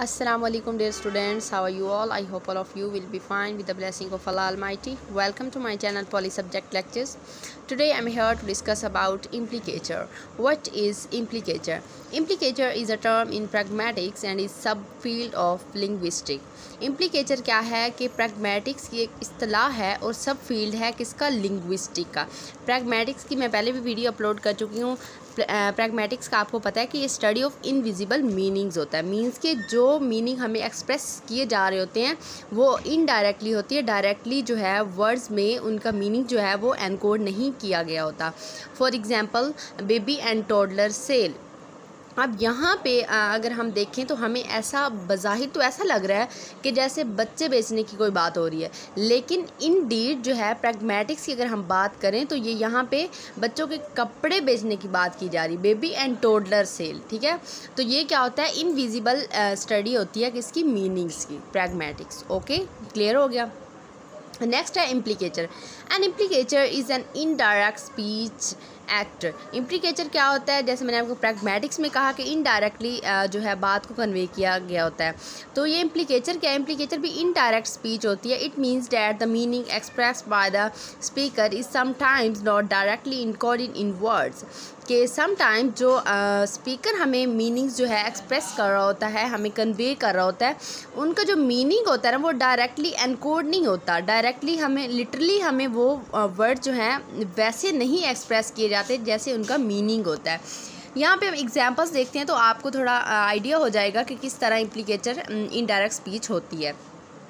Assalamu alaikum dear students, how are you all? I hope all of you will be fine with the blessing of Allah Almighty. Welcome to my channel Poly Subject Lectures. Today I am here to discuss about implicature. What is implicature? Implicature is a term in pragmatics and is subfield of linguistics. Implicature क्या है कि pragmatics की एक इस्तिलाह है और सब field है किसका, लिंग्विस्टिक का। प्रैग्मेटिक्स की मैं पहले भी वीडियो अपलोड कर चुकी हूँ। प्रैग्मेटिक्स का आपको पता है कि ये स्टडी ऑफ इनविजिबल मीनिंग्स होता है। मीन्स के जो मीनिंग हमें एक्सप्रेस किए जा रहे होते हैं वो इनडायरेक्टली होती है, डायरेक्टली जो है वर्ड्स में उनका मीनिंग जो है वो एनकोड नहीं किया गया होता। For example baby and toddler sale. अब यहाँ पे अगर हम देखें तो हमें ऐसा बज़ाहिर तो ऐसा लग रहा है कि जैसे बच्चे बेचने की कोई बात हो रही है, लेकिन इन डीड जो है प्रैग्मेटिक्स की अगर हम बात करें तो ये यहाँ पे बच्चों के कपड़े बेचने की बात की जा रही, बेबी एंड टोडलर सेल। ठीक है, तो ये क्या होता है, इनविजिबल स्टडी होती है किसकी, मीनिंग्स की, प्रैग्मेटिक्स। ओके, क्लियर हो गया। नेक्स्ट है implicature. An implicature is an indirect speech actor. Implicature क्या होता है, जैसे मैंने आपको प्रैग्मेटिक्स में कहा कि इनडायरेक्टली जो है बात को कन्वे किया गया होता है, तो ये इम्प्लीकेचर क्या है, इम्प्लीकेचर भी इनडायरेक्ट स्पीच होती है। It means that the meaning expressed by the speaker is sometimes not directly encoded in words. कि समटाइम्स जो स्पीकर हमें मीनिंग्स जो है एक्सप्रेस कर रहा होता है, हमें कन्वे कर रहा होता है, उनका जो मीनिंग होता है ना वो डायरेक्टली एनकोड नहीं होता। डायरेक्टली हमें लिटरली हमें वो वर्ड जो हैं वैसे नहीं एक्सप्रेस किए जाते जैसे उनका मीनिंग होता है। यहाँ पे हम एग्जांपल्स देखते हैं तो आपको थोड़ा आइडिया हो जाएगा कि किस तरह इम्प्लीकेचर इनडायरेक्ट स्पीच होती है।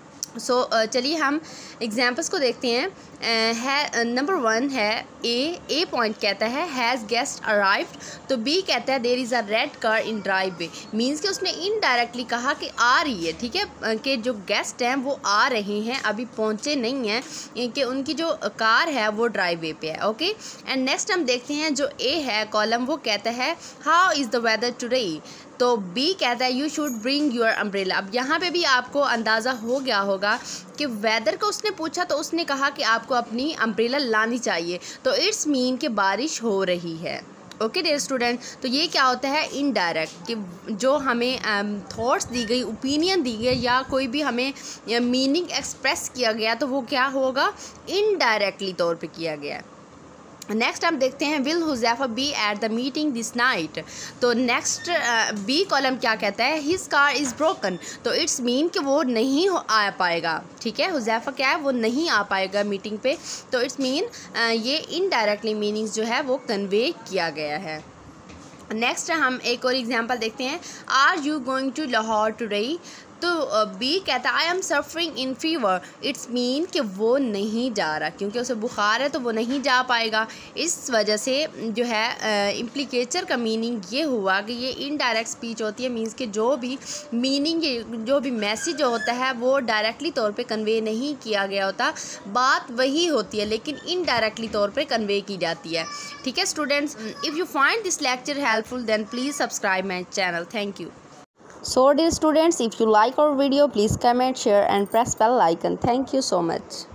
चलिए हम एग्जांपल्स को देखते हैं। नंबर 1 है ए पॉइंट कहता है हैज़ गेस्ट अराइव्ड, तो बी कहता है there is a red car in drive वे। मीन्स कि उसने इनडायरेक्टली कहा कि आ रही है, ठीक है, कि जो गेस्ट हैं वो आ रहे हैं, अभी पहुंचे नहीं हैं, कि उनकी जो कार है वो ड्राइव वे पे है। ओके, एंड नेक्स्ट हम देखते हैं जो ए है कॉलम, वो कहता है how is the weather today, तो बी कहता है you should bring your umbrella. अब यहाँ पे भी आपको अंदाज़ा हो गया होगा कि वेदर को उसने पूछा तो उसने कहा कि आपको अपनी अम्ब्रेला लानी चाहिए, तो इट्स मीन कि बारिश हो रही है। ओके डियर स्टूडेंट, तो ये क्या होता है, इनडायरेक्ट, कि जो हमें थॉट्स दी गई, ओपिनियन दी गई या कोई भी हमें मीनिंग एक्सप्रेस किया गया तो वो क्या होगा, इनडायरेक्टली तौर पे किया गया है। नेक्स्ट हम देखते हैं will Huzaifa be at the meeting this night, तो नेक्स्ट बी कॉलम क्या कहता है, हिज कार इज़ ब्रोकन, तो इट्स मीन कि वो नहीं आ पाएगा। ठीक है, हुज़ैफा क्या है, वो नहीं आ पाएगा मीटिंग पे, तो इट्स मीन ये इनडायरेक्टली मीनिंग्स जो है वो कन्वे किया गया है। नेक्स्ट हम एक और एग्जांपल देखते हैं, are you going to Lahore today, तो बी कहता है I am suffering in fever, it's mean कि वो नहीं जा रहा, क्योंकि उसे बुखार है तो वो नहीं जा पाएगा। इस वजह से जो है इम्प्लीकेचर का मीनिंग ये हुआ कि ये इनडायरेक्ट स्पीच होती है। मीन्स कि जो भी मीनिंग, जो भी मैसेज होता है वो डायरेक्टली तौर पे कन्वे नहीं किया गया होता, बात वही होती है लेकिन इनडायरेक्टली तौर पे कन्वे की जाती है। ठीक है students, if you find this lecture helpful then please subscribe my channel. Thank you. So dear students, if you like our video, please comment, share and press bell icon. Thank you so much.